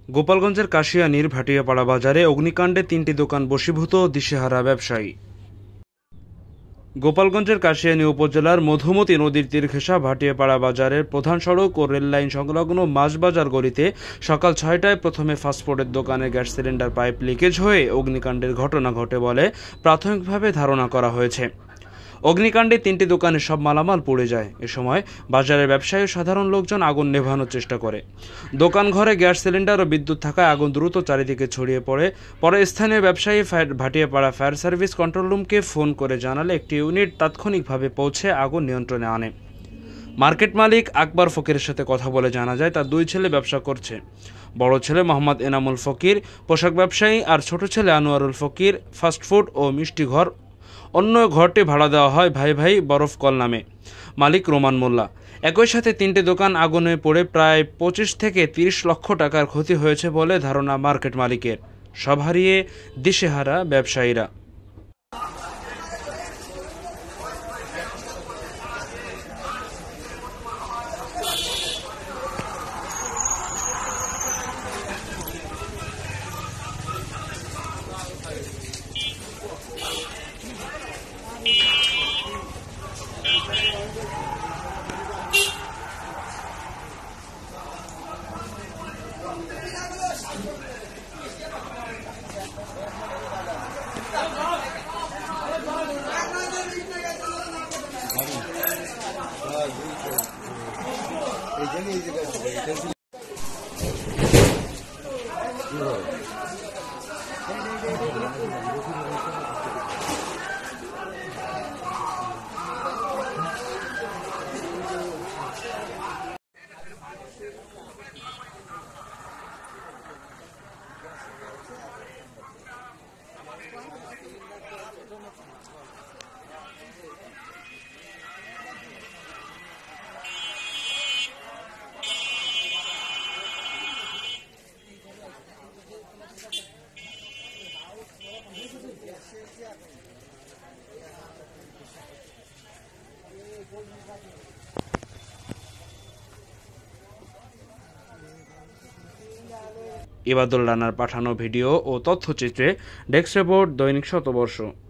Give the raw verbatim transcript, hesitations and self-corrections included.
গোপালগঞ্জের কাশিয়ানীর ভাটিয়াপাড়া বাজারে অগ্নিকাণ্ডে তিনটি দোকান বশীভূত, দিশেহারা ব্যবসায়ী। গোপালগঞ্জের কাশিয়ানী উপজেলার মধুমতি নদীর তীর ঘেঁষা ভাটিয়াপাড়া বাজারের প্রধান সড়ক ও রেললাইন সংলগ্ন মাছবাজার গলিতে সকাল ছয়টায় প্রথমে ফাস্টফুডের দোকানে গ্যাস সিলিন্ডার পাইপ লিকেজ হয়ে অগ্নিকাণ্ডের ঘটনা ঘটে বলে প্রাথমিকভাবে ধারণা করা হয়েছে। অগ্নিকাণ্ডে তিনটি দোকানে সব মালামাল পুড়ে যায়। এ সময় বাজারের ব্যবসায়ী ও সাধারণ লোকজন আগুন নেভানোর চেষ্টা করে। দোকান ঘরে গ্যাস সিলিন্ডার ও বিদ্যুৎ থাকায় আগুন দ্রুত চারিদিকে ছড়িয়ে পড়ে। পরে স্থানীয় ব্যবসায়ী ভাটিয়াপাড়া ফায়ার সার্ভিস কন্ট্রোল রুমকে ফোন করে জানালে একটি ইউনিট তাৎক্ষণিকভাবে পৌঁছে আগুন নিয়ন্ত্রণে আনে। মার্কেট মালিক আকবর ফকিরের সাথে কথা বলে জানা যায় তার দুই ছেলে ব্যবসা করছে। বড় ছেলে মোহাম্মদ এনামুল ফকির পোশাক ব্যবসায়ী আর ছোট ছেলে আনোয়ারুল ফকির ফাস্টফুড ও মিষ্টি ঘর। অন্য ঘরটি ভাড়া দেওয়া হয় ভাই ভাই বরফ কল নামে। মালিক রোমান মোল্লা। একই সাথে তিনটি দোকান আগুনে পড়ে প্রায় পঁচিশ থেকে তিরিশ লক্ষ টাকার ক্ষতি হয়েছে বলে ধারণা মার্কেট মালিকের। সব হারিয়ে দিশেহারা ব্যবসায়ীরা। ইবাদুল রানার পাঠানো ভিডিও ও তথ্যচিত্রে ডেস্ক রিপোর্ট, দৈনিক শতবর্ষ।